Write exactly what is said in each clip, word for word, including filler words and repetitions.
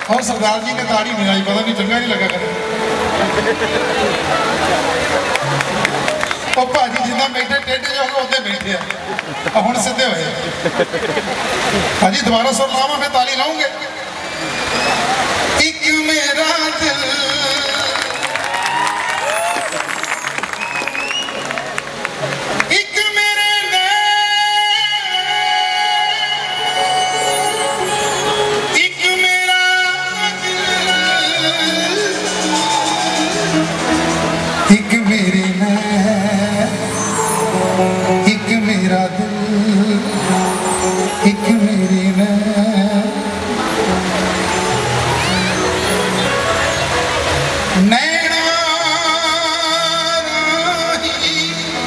और सरदार जी ने ताड़ी नहीं आई, पता नहीं चंगा नहीं लगा करे। भाजी जिदा बैठे टेढ़े जाओगे उदे बैठे आ, हुण सीधे होए। भाजी दोबारा सुर लावा, मैं ताली लाऊंगे। एक मेरा दिल एक मेरे नैन, एक मेरा दिल, एक मेरे नैन, नैना राही।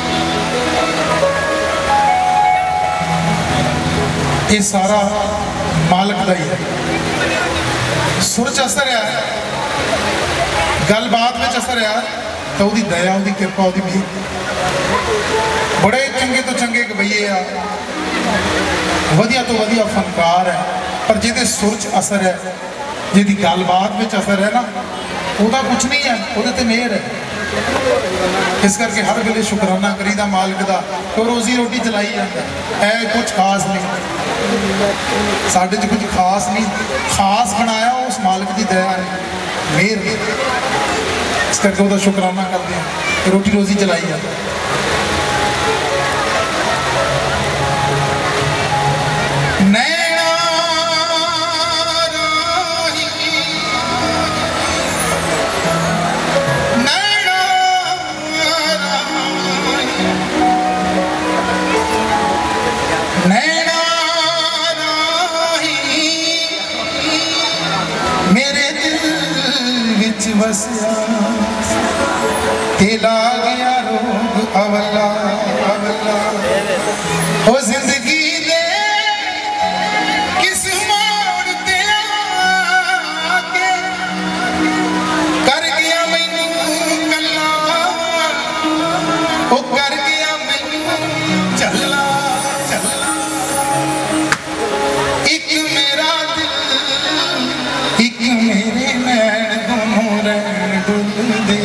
ये सारा मालक का ही है। सुर च असर है, गलबात में असर है, तो उसकी दया, उसकी कृपा, उसकी मेहर। बड़े चंगे तो चंगे गवैये आ, वधिया तो वधिया फनकार है, पर जिहदे सुर च असर है, जिहदी गलबात में असर है ना, वह कुछ नहीं है, वो तो मेहर है। इस करके हर वेले शुकराना करीदा मालिक का, तो रोजी रोटी चलाई जाता है। कुछ खास नहीं साढ़े च, कुछ खास नहीं, खास बनाया उस मालिक की दया है, मेहर है। इस करके वह शुकराना करते हैं, रोटी रोजी चलाई जाता है। नैना राही, नैना राही, नैना राही, मेरे दिल विच वसिया, ला गया रोग अवला अवला। ओ जिंदगी दे किस मोड़ ते आके कर गया मैनू गल्ला, ओ कर गया मैनू चला चला। एक मेरा दिल, एक मेरे नैन, दोनों रैन डुल दे।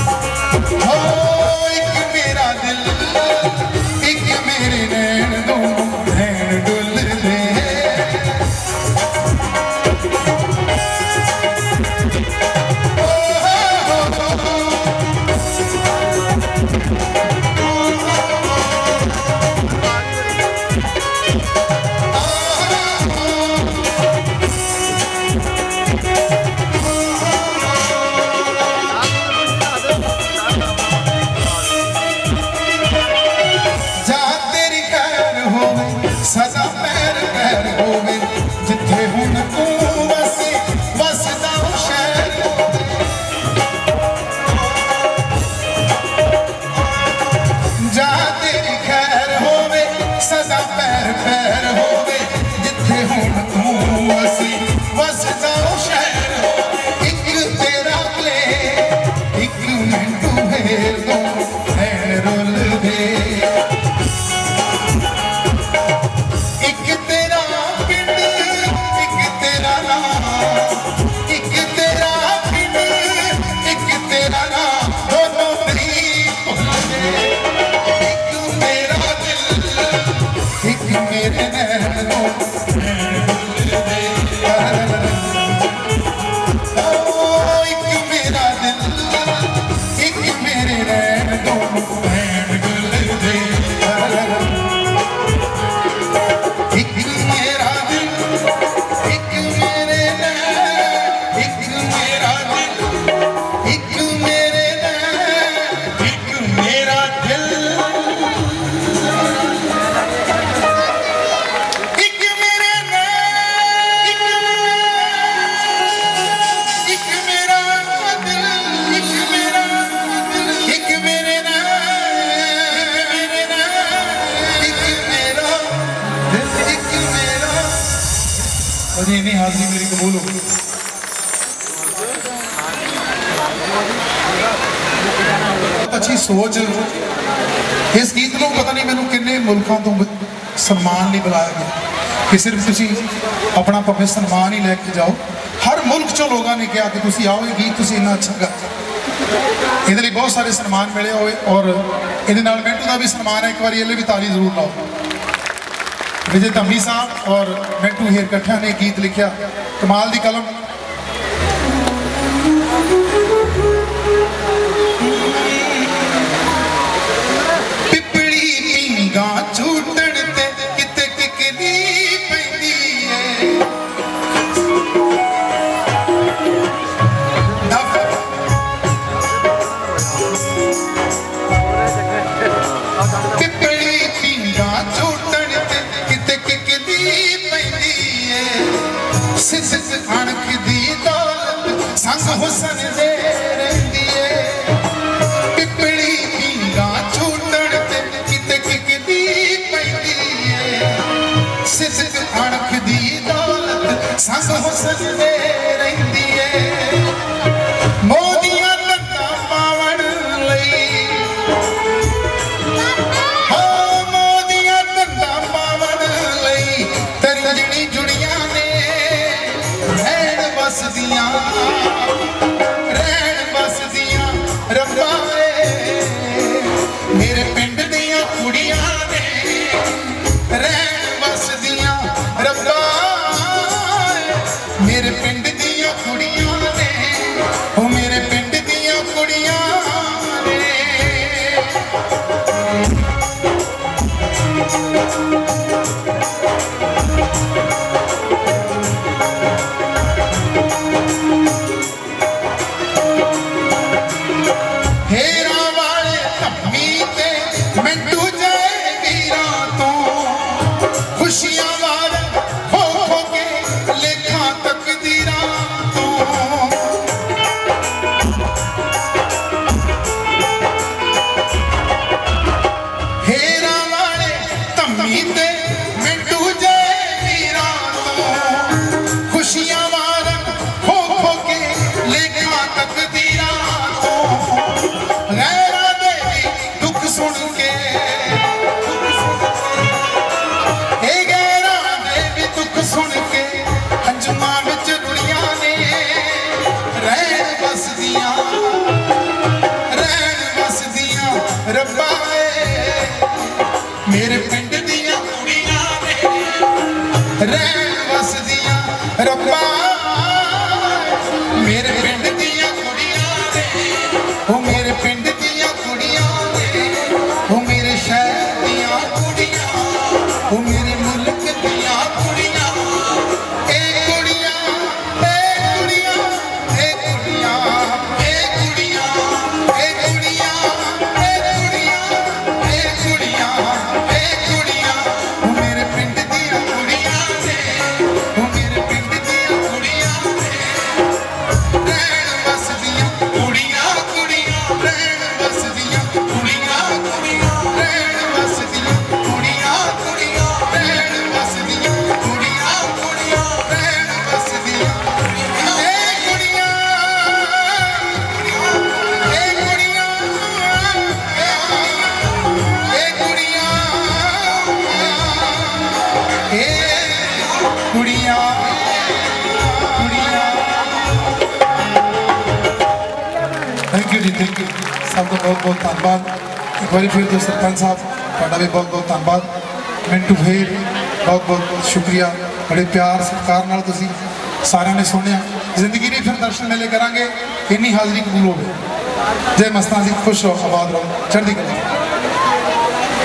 एक मेरा दिल, एक मेरे नैन, दो जी इन्नी हाजरी मेरी कबूल हो गई। बहुत अच्छी सोच। इस गीत को पता नहीं मैंने किन्ने मुल्कों तो सम्मान नहीं बुलाया गया कि सिर्फ तुसी अपना भावें सम्मान ही लैके जाओ। हर मुल्क चो लोगों ने कहा कि तुसी आओ ये गीत तुसी इन्ना अच्छा गा। ये बहुत सारे सम्मान मिले हुए और ये मिंटू का भी सम्मान है। एक बार ये भी ताली जरूर लाओ। विजय धम्मी साहब और मिंटू हेर कट्ठा ने गीत लिखा, कमाल दी कलम। पिपड़ी पींगा झूटण ते किते किकली पैंदी है। पिपड़ी पींगा झूटण ते किते किकली पैंदी है। सिद्ध अणख दी दौलत संग हुसन दे रहिंदी है। पिपड़ी पींगा झूटण ते किते किकली पैंदी है। सिद्ध अणख दी दौलत संग हुसन दे रहिंदी है। मोदियां लत्ता पावण लई बसदियां रहन बसदियां रब्बा मेरे पिंड दियां कुड़ियां ने रहन बसदियां रब्बा मेरे पिंड दियां कुड़ियां ने ओ मेरे पिंड दियां कुड़ियां ने। हेरा वाले धम्मी ते मिंटू जय वीरां तो खुशियां वाले हो हो के लेखा तकदीरां तो। हेरा वाले धम्मी ते मिंटू जय वीरां तो खुशियां वाले हो हो के लेखा तकदीरां तो। गैरा दे दुख सुन के ए गैरा दे भी दुख सुन के अंजुमा विच रुड़ियां ने रहन बसदियां रहन बसदियां रब्बा मेरे पिंड दियां कुड़ियां ने रहन बसदियां रब्बा मेरे पिंड दियां कुड़ियां ने ओ मेरे पिंड दियां कुड़ियां ने ओ मेरे शहर दियां कुड़ियां ओ मेरे मुल्क दियां कुड़ियां ए कुड़ियां ए कुड़ियां ए कुड़ियां ए कुड़ियां ए कुड़ियां ए कुड़ियां ए कुड़ियां ए कुड़ियां ओ मेरे पिंड दियां कुड़ियां ने ओ मेरे पिंड दियां कुड़ियां ने रहन बसदियां कुड़ियां कुड़ियां रहन बसदियां कुड़ियां कुड़ियां रहन बसदियां कुड़ियां कुड़ियां रहन बसदियां कुड़ियां कुड़ियां रहन बसदियां ए कुड़ियां ए कुड़ियां ए कुड़ियां ए कुड़ियां कुड़ियां। Thank you ji, thank you सबका बहुत बहुत धन्यवाद। एक बार फिर तो सरपंच साहब ਤੁਹਾਡਾ भी बहुत बहुत धन्यवाद। मिंटू हेर बहुत बहुत शुक्रिया। बड़े प्यार सत्कार नाल तुसीं सारिਆਂ ने सुनिया। जिंदगी नहीं फिर दर्शन मेले करांगे। इन्नी हाजरी कबूल होवे। जय मस्तान जी, खुश रहो, आबाद रहो, चढ़दी कला।